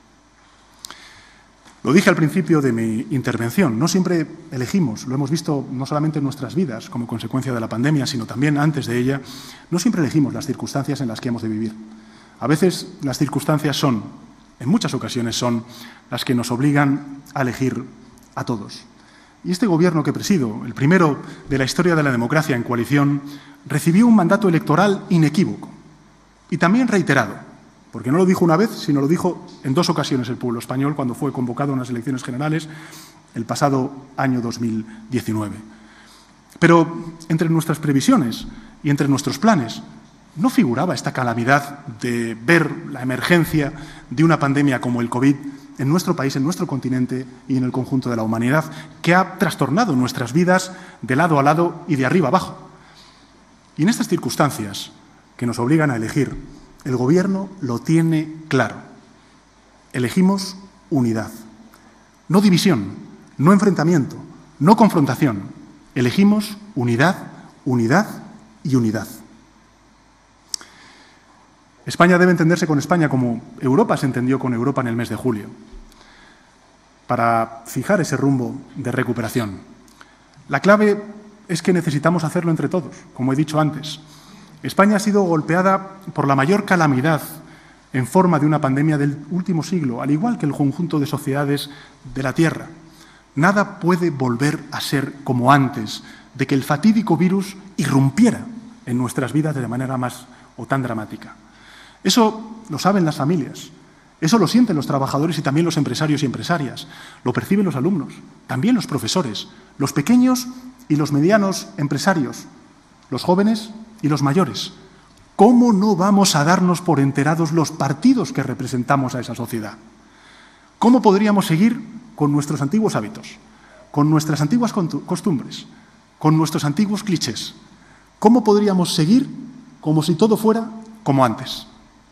Lo dije al principio de mi intervención, no siempre elegimos, lo hemos visto no solamente en nuestras vidas como consecuencia de la pandemia, sino también antes de ella, no siempre elegimos las circunstancias en las que hemos de vivir. A veces las circunstancias son, en muchas ocasiones son, las que nos obligan a elegir a todos. Y este Gobierno que presido, el primero de la historia de la democracia en coalición, recibió un mandato electoral inequívoco y también reiterado, porque no lo dijo una vez, sino lo dijo en dos ocasiones el pueblo español cuando fue convocado a unas elecciones generales el pasado año 2019. Pero entre nuestras previsiones y entre nuestros planes no figuraba esta calamidad de ver la emergencia de una pandemia como el COVID en nuestro país, en nuestro continente y en el conjunto de la humanidad, que ha trastornado nuestras vidas de lado a lado y de arriba abajo. Y en estas circunstancias que nos obligan a elegir, el Gobierno lo tiene claro. Elegimos unidad. No división, no enfrentamiento, no confrontación. Elegimos unidad, unidad y unidad. España debe entenderse con España como Europa se entendió con Europa en el mes de julio, para fijar ese rumbo de recuperación. La clave es que necesitamos hacerlo entre todos, como he dicho antes. España ha sido golpeada por la mayor calamidad en forma de una pandemia del último siglo, al igual que el conjunto de sociedades de la Tierra. Nada puede volver a ser como antes de que el fatídico virus irrumpiera en nuestras vidas de manera más o tan dramática. Eso lo saben las familias, eso lo sienten los trabajadores y también los empresarios y empresarias, lo perciben los alumnos, también los profesores, los pequeños y los medianos empresarios, los jóvenes y los mayores. ¿Cómo no vamos a darnos por enterados los partidos que representamos a esa sociedad? ¿Cómo podríamos seguir con nuestros antiguos hábitos, con nuestras antiguas costumbres, con nuestros antiguos clichés? ¿Cómo podríamos seguir como si todo fuera como antes?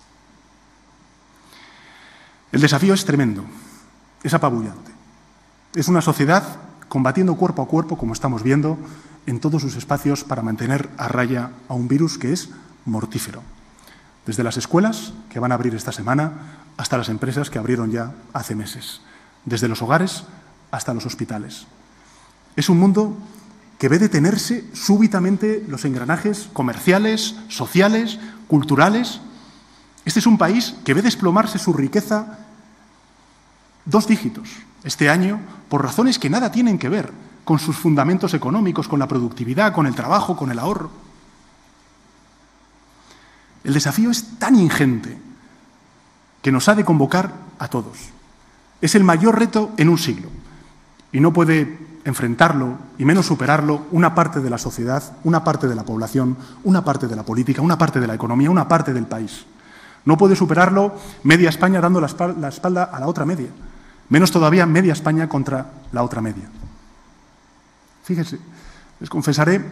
El desafío es tremendo, es apabullante. Es una sociedad combatiendo cuerpo a cuerpo, como estamos viendo, en todos sus espacios para mantener a raya a un virus que es mortífero. Desde las escuelas, que van a abrir esta semana, hasta las empresas que abrieron ya hace meses. Desde los hogares hasta los hospitales. Es un mundo que ve detenerse súbitamente los engranajes comerciales, sociales, culturales. Este es un país que ve desplomarse su riqueza 2 dígitos este año por razones que nada tienen que ver con sus fundamentos económicos, con la productividad, con el trabajo, con el ahorro. El desafío es tan ingente que nos ha de convocar a todos. Es el mayor reto en un siglo y no puede enfrentarlo y menos superarlo una parte de la sociedad, una parte de la población, una parte de la política, una parte de la economía, una parte del país. No puede superarlo media España dando la espalda a la otra media, menos todavía media España contra la otra media. Fíjense, les confesaré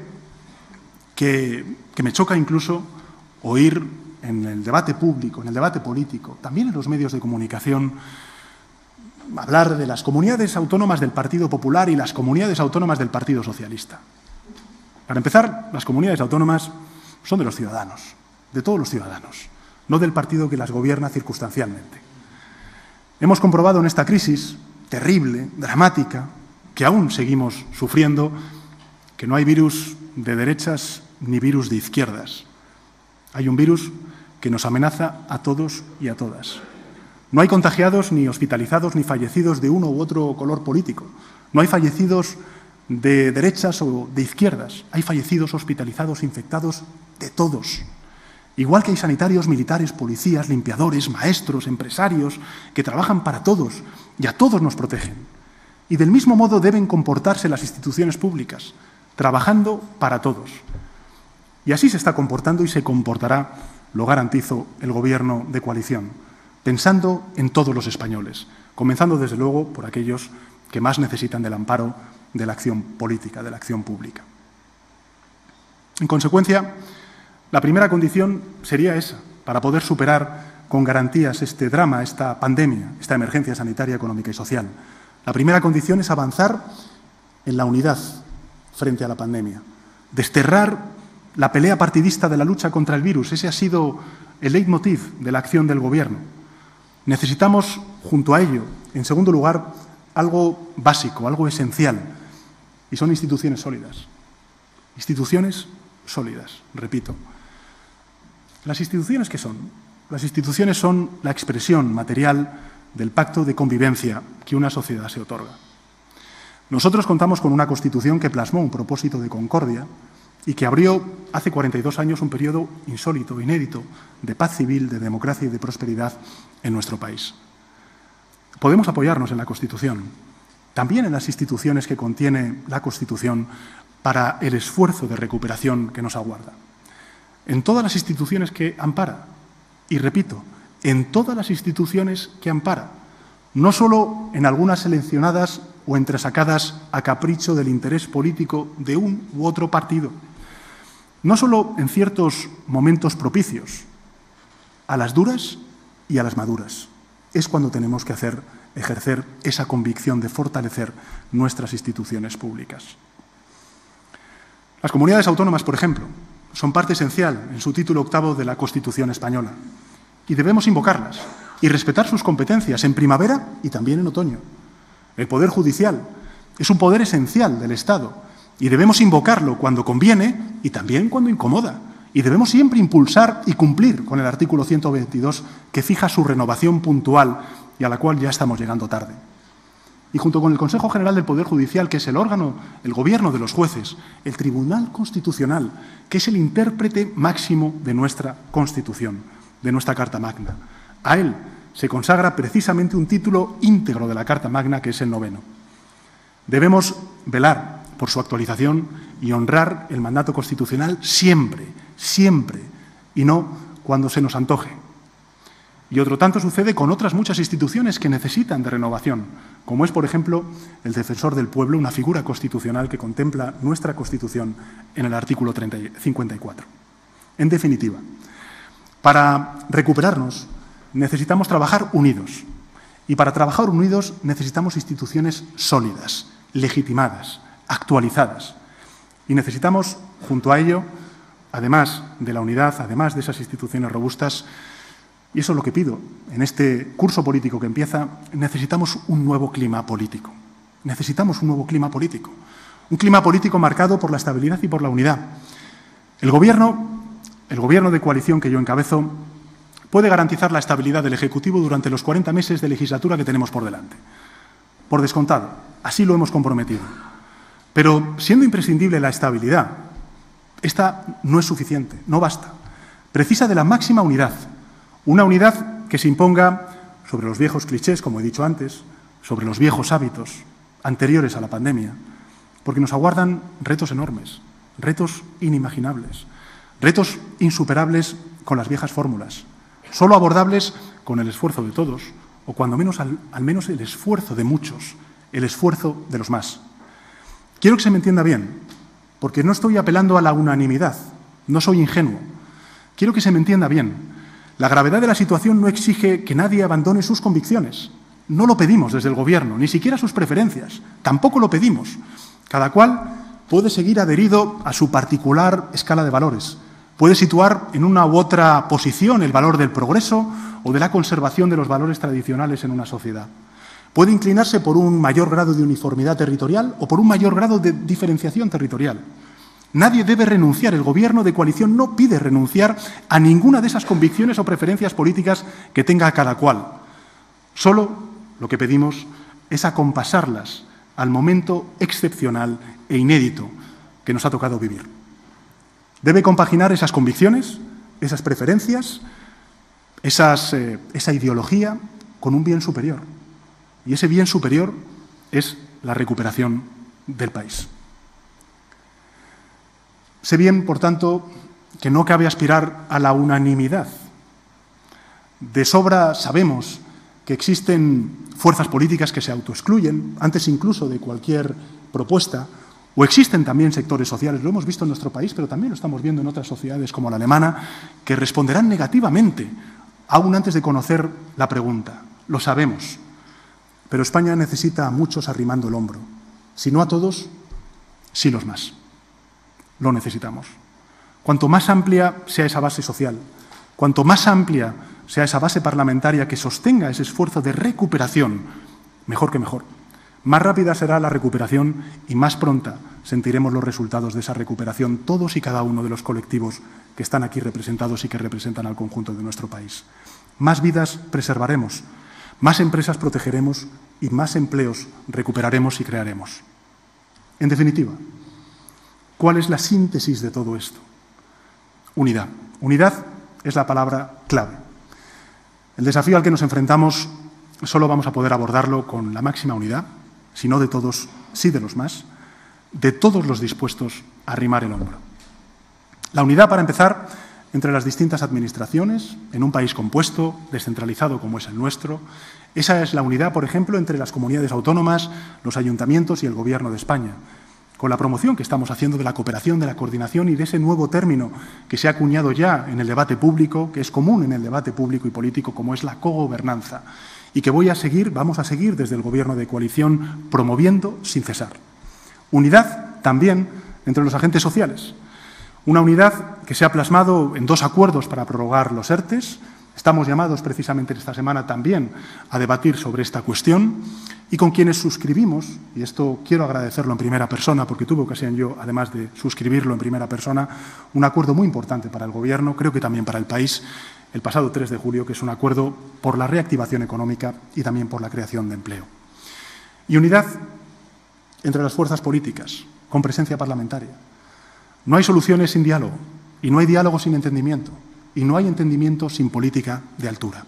que me choca incluso oír en el debate público, en el debate político, también en los medios de comunicación, hablar de las comunidades autónomas del Partido Popular y las comunidades autónomas del Partido Socialista. Para empezar, las comunidades autónomas son de los ciudadanos, de todos los ciudadanos, no del partido que las gobierna circunstancialmente. Hemos comprobado en esta crisis terrible, dramática, que aún seguimos sufriendo, que no hay virus de derechas ni virus de izquierdas. Hay un virus que nos amenaza a todos y a todas. No hay contagiados, ni hospitalizados, ni fallecidos de uno u otro color político. No hay fallecidos de derechas o de izquierdas. Hay fallecidos, hospitalizados, infectados de todos. Igual que hay sanitarios, militares, policías, limpiadores, maestros, empresarios, que trabajan para todos y a todos nos protegen. Y del mismo modo deben comportarse las instituciones públicas, trabajando para todos. Y así se está comportando y se comportará, lo garantizo, el Gobierno de coalición, pensando en todos los españoles, comenzando desde luego por aquellos que más necesitan del amparo de la acción política, de la acción pública. En consecuencia, la primera condición sería esa, para poder superar con garantías este drama, esta pandemia, esta emergencia sanitaria, económica y social. La primera condición es avanzar en la unidad frente a la pandemia, desterrar la pelea partidista de la lucha contra el virus. Ese ha sido el leitmotiv de la acción del Gobierno. Necesitamos, junto a ello, en segundo lugar, algo básico, algo esencial, y son instituciones sólidas. Instituciones sólidas, repito. ¿Las instituciones qué son? Las instituciones son la expresión material del pacto de convivencia que una sociedad se otorga. Nosotros contamos con una Constitución que plasmó un propósito de concordia y que abrió hace 42 años un periodo insólito, inédito, de paz civil, de democracia y de prosperidad en nuestro país. Podemos apoyarnos en la Constitución, también en las instituciones que contiene la Constitución para el esfuerzo de recuperación que nos aguarda. En todas las instituciones que ampara, y repito, en todas las instituciones que ampara, no solo en algunas seleccionadas o entresacadas a capricho del interés político de un u otro partido, no solo en ciertos momentos propicios, a las duras y a las maduras. Es cuando tenemos que ejercer esa convicción de fortalecer nuestras instituciones públicas. Las comunidades autónomas, por ejemplo, son parte esencial en su título 8º de la Constitución española y debemos invocarlas y respetar sus competencias en primavera y también en otoño. El Poder Judicial es un poder esencial del Estado y debemos invocarlo cuando conviene y también cuando incomoda. Y debemos siempre impulsar y cumplir con el artículo 122 que fija su renovación puntual y a la cual ya estamos llegando tarde. Y junto con el Consejo General del Poder Judicial, que es el órgano, el gobierno de los jueces, el Tribunal Constitucional, que es el intérprete máximo de nuestra Constitución, de nuestra Carta Magna. A él se consagra precisamente un título íntegro de la Carta Magna, que es el 9º. Debemos velar por su actualización y honrar el mandato constitucional siempre, siempre, y no cuando se nos antoje. Y otro tanto sucede con otras muchas instituciones que necesitan de renovación, como es, por ejemplo, el Defensor del Pueblo, una figura constitucional que contempla nuestra Constitución en el artículo 54. En definitiva, para recuperarnos necesitamos trabajar unidos. Y para trabajar unidos necesitamos instituciones sólidas, legitimadas, actualizadas. Y necesitamos, junto a ello, además de la unidad, además de esas instituciones robustas, y eso es lo que pido en este curso político que empieza, necesitamos un nuevo clima político. Necesitamos un nuevo clima político. Un clima político marcado por la estabilidad y por la unidad. El Gobierno de coalición que yo encabezo puede garantizar la estabilidad del Ejecutivo durante los 40 meses de legislatura que tenemos por delante. Por descontado, así lo hemos comprometido. Pero siendo imprescindible la estabilidad, esta no es suficiente, no basta. Precisa de la máxima unidad. Una unidad que se imponga sobre los viejos clichés, como he dicho antes, sobre los viejos hábitos anteriores a la pandemia, porque nos aguardan retos enormes, retos inimaginables, retos insuperables con las viejas fórmulas, solo abordables con el esfuerzo de todos, o cuando menos al menos el esfuerzo de muchos, el esfuerzo de los más. Quiero que se me entienda bien, porque no estoy apelando a la unanimidad, no soy ingenuo. Quiero que se me entienda bien. La gravedad de la situación no exige que nadie abandone sus convicciones. No lo pedimos desde el Gobierno, ni siquiera sus preferencias. Tampoco lo pedimos. Cada cual puede seguir adherido a su particular escala de valores. Puede situar en una u otra posición el valor del progreso o de la conservación de los valores tradicionales en una sociedad. Puede inclinarse por un mayor grado de uniformidad territorial o por un mayor grado de diferenciación territorial. Nadie debe renunciar, el Gobierno de coalición no pide renunciar a ninguna de esas convicciones o preferencias políticas que tenga cada cual. Solo lo que pedimos es acompasarlas al momento excepcional e inédito que nos ha tocado vivir. Debe compaginar esas convicciones, esas preferencias, esa ideología con un bien superior. Y ese bien superior es la recuperación del país. Sé bien, por tanto, que no cabe aspirar a la unanimidad. De sobra sabemos que existen fuerzas políticas que se autoexcluyen, antes incluso de cualquier propuesta, o existen también sectores sociales, lo hemos visto en nuestro país, pero también lo estamos viendo en otras sociedades como la alemana, que responderán negativamente, aún antes de conocer la pregunta. Lo sabemos. Pero España necesita a muchos arrimando el hombro. Si no a todos, sí los más. Lo necesitamos. Cuanto más amplia sea esa base social, cuanto más amplia sea esa base parlamentaria que sostenga ese esfuerzo de recuperación, mejor que mejor. Más rápida será la recuperación y más pronta sentiremos los resultados de esa recuperación todos y cada uno de los colectivos que están aquí representados y que representan al conjunto de nuestro país. Más vidas preservaremos, más empresas protegeremos y más empleos recuperaremos y crearemos. En definitiva, ¿cuál es la síntesis de todo esto? Unidad. Unidad es la palabra clave. El desafío al que nos enfrentamos solo vamos a poder abordarlo con la máxima unidad, si no de todos, sí de los más, de todos los dispuestos a arrimar el hombro. La unidad, para empezar, entre las distintas administraciones, en un país compuesto, descentralizado como es el nuestro. Esa es la unidad, por ejemplo, entre las comunidades autónomas, los ayuntamientos y el Gobierno de España, con la promoción que estamos haciendo de la cooperación, de la coordinación y de ese nuevo término que se ha acuñado ya en el debate público, que es común en el debate público y político, como es la cogobernanza, y que vamos a seguir desde el Gobierno de coalición promoviendo sin cesar. Unidad también entre los agentes sociales. Una unidad que se ha plasmado en 2 acuerdos para prorrogar los ERTEs. Estamos llamados precisamente esta semana también a debatir sobre esta cuestión y con quienes suscribimos, y esto quiero agradecerlo en primera persona porque tuve ocasión yo, además de suscribirlo en primera persona, un acuerdo muy importante para el Gobierno, creo que también para el país, el pasado 3 de julio, que es un acuerdo por la reactivación económica y también por la creación de empleo. Y unidad entre las fuerzas políticas, con presencia parlamentaria. No hay soluciones sin diálogo y no hay diálogo sin entendimiento y no hay entendimiento sin política de altura.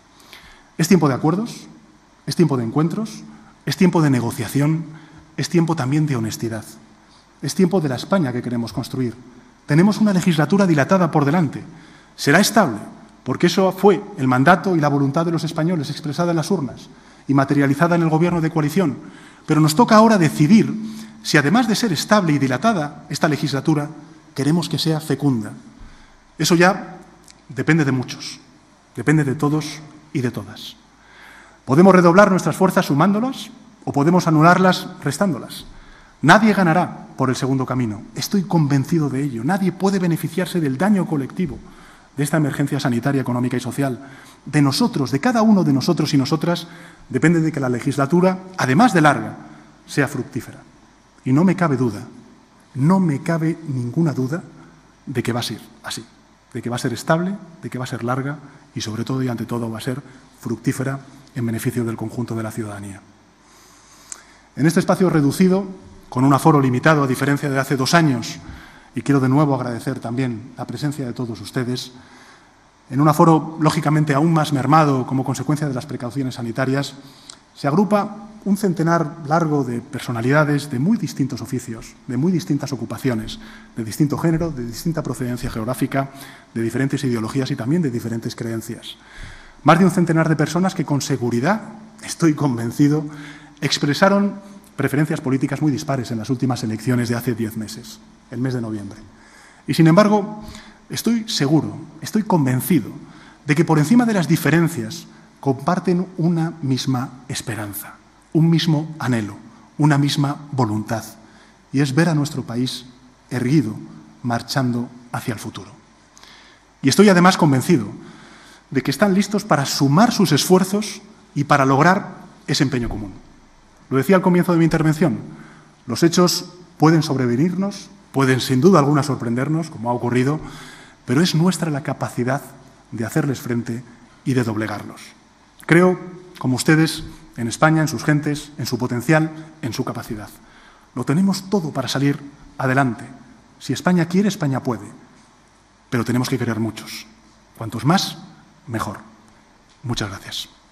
Es tiempo de acuerdos, es tiempo de encuentros, es tiempo de negociación, es tiempo también de honestidad. Es tiempo de la España que queremos construir. Tenemos una legislatura dilatada por delante. Será estable, porque eso fue el mandato y la voluntad de los españoles expresada en las urnas y materializada en el Gobierno de coalición. Pero nos toca ahora decidir si, además de ser estable y dilatada, esta legislatura queremos que sea fecunda. Eso ya depende de muchos, depende de todos y de todas. Podemos redoblar nuestras fuerzas sumándolas o podemos anularlas restándolas. Nadie ganará por el segundo camino. Estoy convencido de ello. Nadie puede beneficiarse del daño colectivo de esta emergencia sanitaria, económica y social. De nosotros, de cada uno de nosotros y nosotras, depende de que la legislatura, además de larga, sea fructífera. Y no me cabe duda, no me cabe ninguna duda de que va a ser así, de que va a ser estable, de que va a ser larga y, sobre todo y ante todo, va a ser fructífera en beneficio del conjunto de la ciudadanía. En este espacio reducido, con un aforo limitado a diferencia de hace 2 años, y quiero de nuevo agradecer también la presencia de todos ustedes, en un aforo lógicamente aún más mermado como consecuencia de las precauciones sanitarias, se agrupa un centenar largo de personalidades de muy distintos oficios, de muy distintas ocupaciones, de distinto género, de distinta procedencia geográfica, de diferentes ideologías y también de diferentes creencias. Más de un centenar de personas que con seguridad, estoy convencido, expresaron preferencias políticas muy dispares en las últimas elecciones de hace 10 meses, el mes de noviembre. Y sin embargo, estoy seguro, estoy convencido de que por encima de las diferencias comparten una misma esperanza, un mismo anhelo, una misma voluntad, y es ver a nuestro país erguido, marchando hacia el futuro. Y estoy además convencido de que están listos para sumar sus esfuerzos y para lograr ese empeño común. Lo decía al comienzo de mi intervención, los hechos pueden sobrevenirnos, pueden sin duda alguna sorprendernos, como ha ocurrido, pero es nuestra la capacidad de hacerles frente y de doblegarlos. Creo, como ustedes, en España, en sus gentes, en su potencial, en su capacidad. Lo tenemos todo para salir adelante. Si España quiere, España puede. Pero tenemos que querer muchos. Cuantos más, mejor. Muchas gracias.